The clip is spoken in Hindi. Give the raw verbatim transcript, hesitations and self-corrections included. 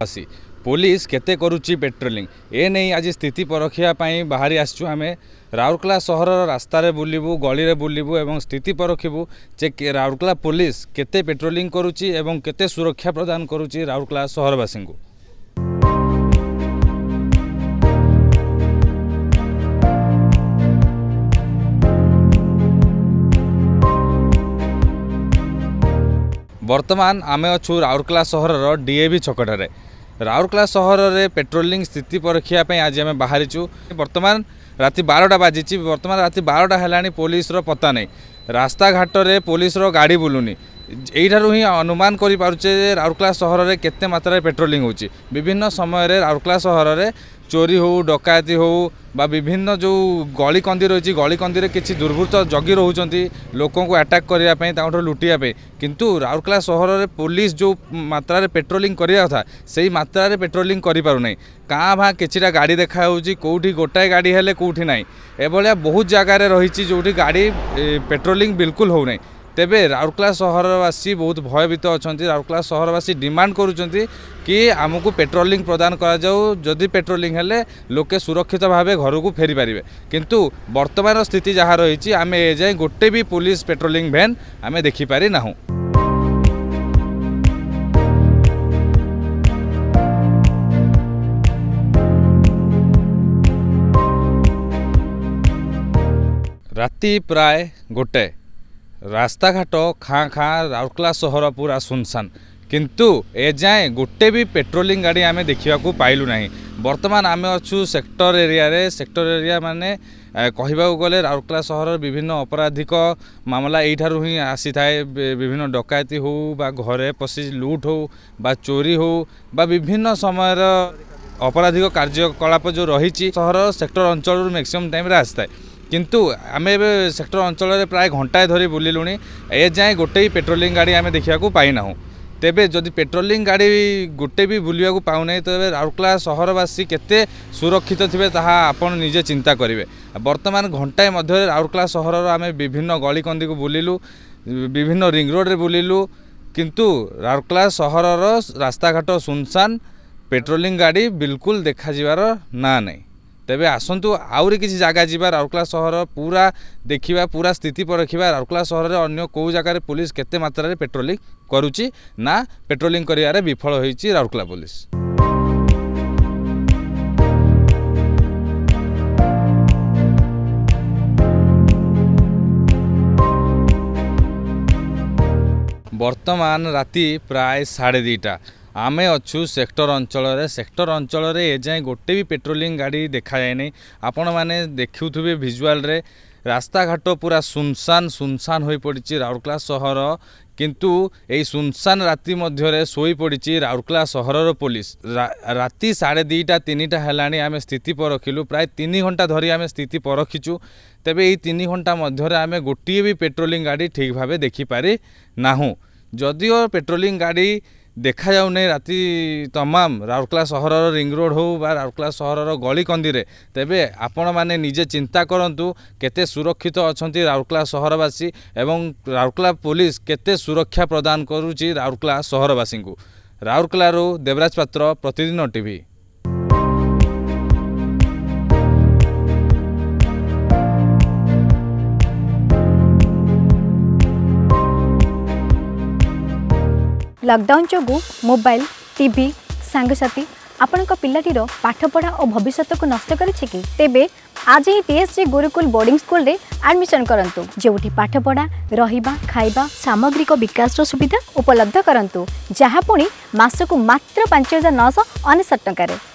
आसी पुलिस केते करुच्ची पेट्रोलिंग ए नहीं आज स्थिति परखिया बाहरी आसचु आम राउरकेला सहर रास्तार बुलबू गली बुलबू एवं स्थिति परखिबू जे राउरकेला पुलिस केते पेट्रोलिंग करुच्ची एवं केते सुरक्षा प्रदान करुच्ची राउरकेला सहरवासी को। वर्तमान आमे अच्छु राउरकेला सहर डीएवी छकटारे राउरकेला सहर रे पेट्रोलिंग स्थिति परखिया आज आम बाहरीचु। वर्तमान राति बारटा बाजी वर्तमान राति बारटा है पुलिस रो पता नहीं रास्ता घाट रे पुलिस रो गाड़ी बुलूनी यहीठार ही अनुमान करि पारुचे राउरकेला सहर रे केते मात्रा पेट्रोलिंग होची। विभिन्न समय रे राउरकेला सहर रे चोरी हो डकायती हो बा विभिन्न जो गली कंदी रही गली कंदी किसी दुर्बृत्त जगी रोचंती लोकों को अटैक करने लुटिया किंतु राउरकेला सहर रे पुलिस जो मात्रा रे पेट्रोलिंग करिया था सही मात्रा रे पेट्रोलिंग करि पारु नै। काँ भाँ किछिटा गाड़ी देखा होची कोठी गोटाए गाड़ी हेले कोठी नाही एभलिया बहुत जगार रही जोटी गाड़ी पेट्रोलिंग बिल्कुल हो नै। तेबे राउरकेला सहरवासी बहुत भयभीत अच्छा राउरकेला सहरवासी डिमांड करुँच कि आमको पेट्रोलिंग प्रदान करा जाऊ जदि पेट्रोलिंग हेले लोके सुरक्षित भावे घर को फेरी पारिबे किंतु वर्तमान स्थिति जहाँ रही आम ए जाए गोटे भी पुलिस पेट्रोलिंग वैन आम देखि पारि नाहु। राति प्राय गोटे रास्ता घाट खाँ खाँ राउरकेला सहर पूरा सुनसान किंतु ए जाए गोटे भी पेट्रोलिंग गाड़ी आमे देखा पाइलु नहीं। वर्तमान आमे अच्छु सेक्टर एरिया रे सेक्टर एरिया माने कहवाक गले राउरकेला सहर विभिन्न आपराधिक मामला यहीठार ही आसी थाए विभिन्न डकायती हो बा घरे पशि लुट हो बा चोरी हो बा विभिन्न समय आपराधिक कार्यकलाप जो रही सहर सेक्टर अंचल मैक्सिमम टाइम रे आसता है किंतु आम ए सेक्टर अंचल प्राय घंटाए धरी बुलिलुणी ए जाए गोटे ही पेट्रोलिंग गाड़ी आम देखा पाइना। तेबे जदि पेट्रोलिंग गाड़ी गोटे भी बुलिया पाऊना तेरे राउरकेला सहरवासी केते सुरक्षित थे ताहा आपण निजे चिंता करेंगे। वर्तमान घंटाए मध्य राउरकेला सहर आम विभिन्न गली कंदी को बुलिलु विभिन्न रिंग रोड रे बुलिलु किंतु राउरकेला सहर रास्ता घाट सुनसान पेट्रोलिंग गाड़ी बिल्कुल देखा जीवार ना नहीं। तेबे आसंतु आउरी किसी जगह जीवा राउरकेला सहर पूरा देखिबा पूरा स्थिति पर रखिबा राउरकेला सहर रे अन्य को जगह पुलिस केते मात्रा रे पेट्रोलिंग करूची ना पेट्रोलिंग करियारे विफल होईची राउरकेला पुलिस। वर्तमान राति प्राय साढ़े दुईटा आमे अच्छु सेक्टर अंचल रे सेक्टर अंचल रे ए जाए गोटे भी पेट्रोलिंग गाड़ी देखा जाए नहीं। आपण माने देखुथुबे विजुअल रे रास्ता घाट पूरा सुनसान सुनसान हो पड़ी राउरकेला सहर किंतु यही सुनसान राति मध्य सोई पड़ी राउरकेला सहर पुलिस रा, राति साढ़े दुईटा तीन टा है आम स्थिति परखिलु प्राय तीन घंटा धरी आम स्थिति परखिचु। तेबे यही तीन घंटा मध्य आम गोटे भी पेट्रोलिंग गाड़ी ठीक भाव देखिपारि नाहु जदिओ पेट्रोलिंग गाड़ी देखा जाऊ नहीं राति तमाम राउरकेला सहर रिंग रोड हो बा राउरकेला सहर गली कंदी रे। तेबे आपण माने निजे चिंता करंतु केते सुरक्षित अछंती राउरकेला सहरवासी एवं राउरकेला पुलिस केते सुरक्षा प्रदान करूची राउरकेला सहरवासी को। राउरकेला रो देवराज पात्र प्रतिदिन टीवी। लॉकडाउन जोगु मोबाइल टीवी सांगसाथी आपण पिलाटीर पाठपढ़ा और भविष्य को नष्ट करिछि कि तेबे आज ही टीएससी गुरुकुल बोर्डिंग स्कूल रे एडमिशन करंतु जेउठी पाठपढ़ा रहिबा खाइबा सामग्रिक विकास सुविधा उपलब्ध करंतु जहाँ पुणी मासकु मात्र पांच हजार नौ सौ अनेशत टंका।